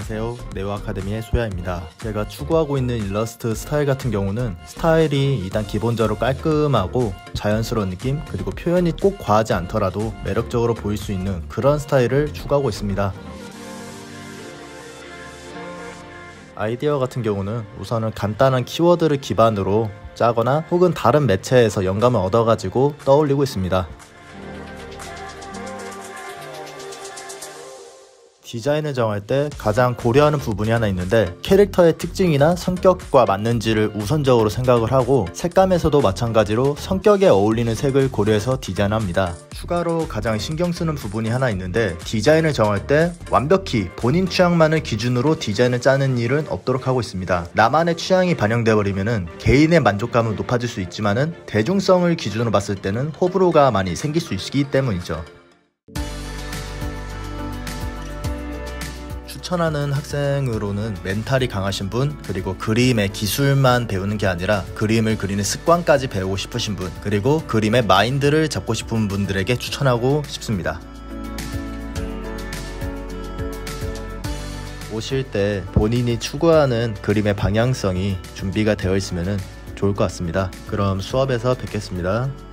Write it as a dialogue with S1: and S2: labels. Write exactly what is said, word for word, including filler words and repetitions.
S1: 안녕하세요. 네오 아카데미의 소야입니다. 제가 추구하고 있는 일러스트 스타일 같은 경우는 스타일이 일단 기본적으로 깔끔하고 자연스러운 느낌, 그리고 표현이 꼭 과하지 않더라도 매력적으로 보일 수 있는 그런 스타일을 추구하고 있습니다. 아이디어 같은 경우는 우선은 간단한 키워드를 기반으로 짜거나 혹은 다른 매체에서 영감을 얻어가지고 떠올리고 있습니다. 디자인을 정할 때 가장 고려하는 부분이 하나 있는데, 캐릭터의 특징이나 성격과 맞는지를 우선적으로 생각을 하고, 색감에서도 마찬가지로 성격에 어울리는 색을 고려해서 디자인합니다. 추가로 가장 신경 쓰는 부분이 하나 있는데, 디자인을 정할 때 완벽히 본인 취향만을 기준으로 디자인을 짜는 일은 없도록 하고 있습니다. 나만의 취향이 반영되어 버리면은 개인의 만족감은 높아질 수 있지만은 대중성을 기준으로 봤을 때는 호불호가 많이 생길 수 있기 때문이죠. 추천하는 학생으로는 멘탈이 강하신 분, 그리고 그림의 기술만 배우는 게 아니라 그림을 그리는 습관까지 배우고 싶으신 분, 그리고 그림의 마인드를 잡고 싶은 분들에게 추천하고 싶습니다. 오실 때 본인이 추구하는 그림의 방향성이 준비가 되어 있으면 좋을 것 같습니다. 그럼 수업에서 뵙겠습니다.